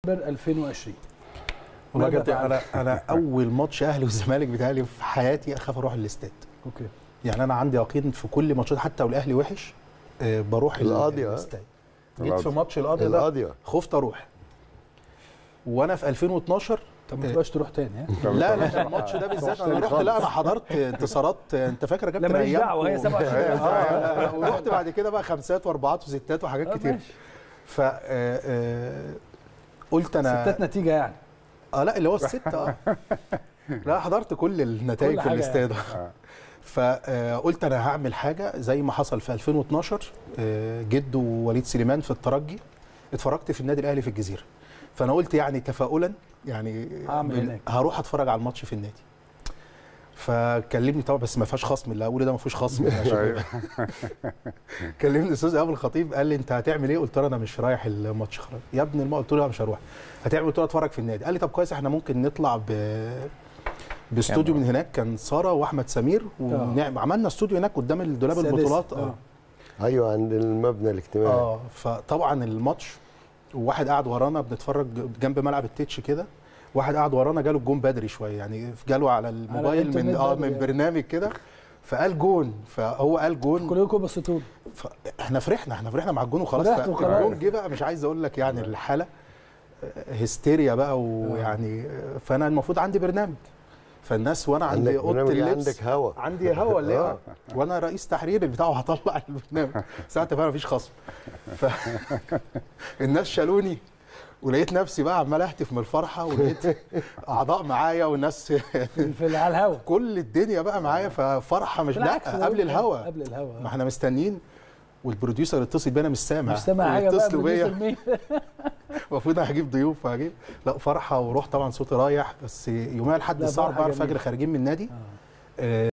2020 انا اول ماتش اهلي والزمالك بتاعي في حياتي اخاف اروح الاستاد. اوكي. يعني انا عندي يقين في كل ماتشات حتى والاهلي وحش بروح الاستاد. جيت في ماتش القاضيه ده خفت اروح. وانا في 2012 طب ما تبقاش تروح تاني ها؟ لا الماتش ده بالذات انا رحت. لا انا حضرت انتصارات انت فاكر يا كابتن؟ لا ماليش دعوه هي 27 ورحت بعد كده بقى خمسات واربعات وستات وحاجات كتير. ف قلت انا ستات نتيجه يعني. لا اللي هو الست لا حضرت كل النتائج في الاستاد. فقلت انا هعمل حاجه زي ما حصل في 2012 جده وليد سليمان في الترجي، اتفرجت في النادي الاهلي في الجزيره. فانا قلت يعني تفاؤلا يعني هروح اتفرج على الماتش في النادي. فكلمني طبعا بس ما فيهاش خصم، اللي هقوله ده ما فيهوش خصم. كلمني الاستاذ ايهاب الخطيب قال لي انت هتعمل ايه؟ قلت له انا مش رايح الماتش خلاص يا ابني قلت له لا مش هروح. هتعمل؟ قلت له اتفرج في النادي. قال لي طب كويس احنا ممكن نطلع باستوديو من هناك، كان ساره واحمد سمير وعملنا استوديو هناك قدام الدولاب البطولات. ايوه عند المبنى الاجتماعي. فطبعا الماتش وواحد قاعد ورانا بنتفرج جنب ملعب التتش كده، واحد قاعد ورانا جاله الجون بدري شويه يعني جاله على الموبايل من برنامج كده فقال جون. فهو قال جون كلكم بصيتوا احنا فرحنا مع الجون وخلاص. الجون جه بقى مش عايز اقول لك يعني الحاله هستيريا بقى ويعني فانا المفروض عندي برنامج فالناس وانا عندي اوضه اللبس عندك هوا عندي هوا اللي وانا رئيس تحرير بتاعه هطلع البرنامج ساعتها بقى مفيش خصم. الناس شالوني ولقيت نفسي بقى عمال اهتف من الفرحه ولقيت اعضاء معايا والناس على الهوا كل الدنيا بقى معايا ففرحه مش لا قبل الهوا ما احنا مستنيين والبروديوسر اتصل بينا مش سامع حاجه اتصلوا بيا المفروض انا هجيب ضيوف هجيب لا فرحه وروح طبعا صوتي رايح. بس يوميها لحد الساعه 4 الفجر خارجين من النادي